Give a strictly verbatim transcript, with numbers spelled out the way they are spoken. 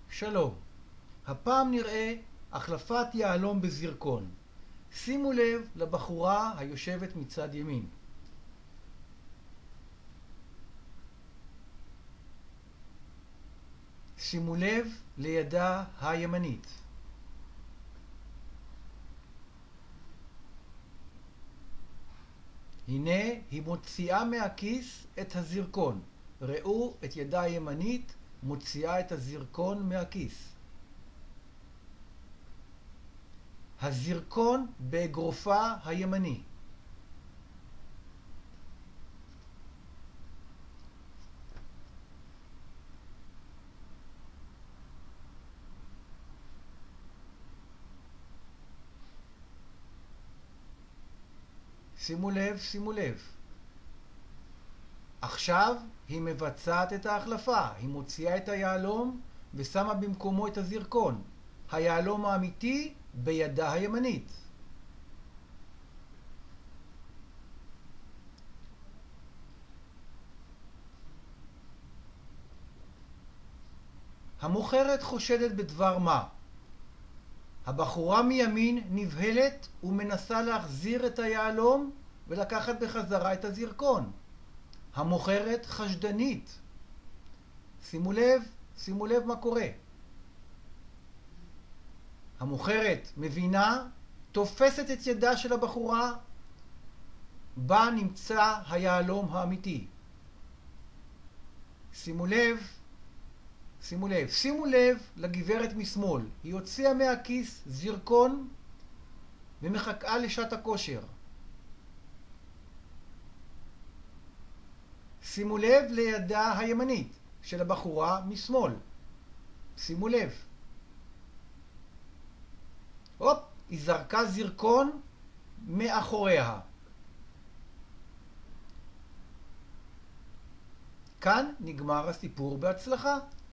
שלום. הפעם נראה החלפת יהלום בזרקון. שימו לב לבחורה היושבת מצד ימין. שימו לב לידה הימנית. הנה היא מוציאה מהכיס את הזרקון. ראו את ידה הימנית מוציאה את הזרקון מהכיס. הזרקון באגרופה הימני. שימו לב, שימו לב. עכשיו היא מבצעת את ההחלפה. היא מוציאה את היהלום ושמה במקומו את הזרקון. היהלום האמיתי בידה הימנית. המוכרת חושדת בדבר מה? הבחורה מימין נבהלת ומנסה להחזיר את היהלום ולקחת בחזרה את הזרקון. המוכרת חשדנית. שימו לב, שימו לב מה קורה. המוכרת מבינה, תופסת את ידה של הבחורה, בה נמצא היהלום האמיתי. שימו לב, שימו לב, שימו לב לגברת משמאל. היא הוציאה מהכיס זרקון ומחכה לשעת הכושר. שימו לב לידה הימנית של הבחורה משמאל. שימו לב. הופ, היא זרקה זרקון מאחוריה. כאן נגמר הסיפור בהצלחה.